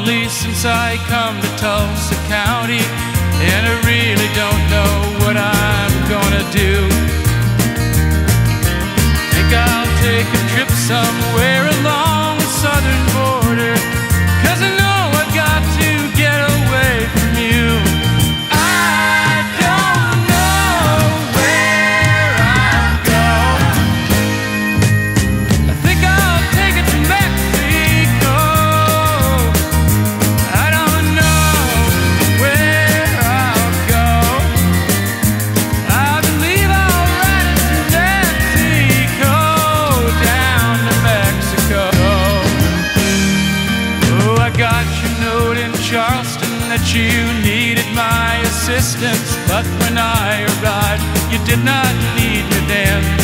lonely since I come to Tulsa County, and I really don't know what I'm gonna do. Think I'll take a trip somewhere along the southern border, 'cause I know I've got to get away from you. I don't know where I'll go. I think I'll take it to Mexico. I don't know where I'll go. I believe I'll ride it to Mexico, down to Mexico. Oh, I got your note in Charleston that you needed my assistance, but when I arrived, you did not need me then.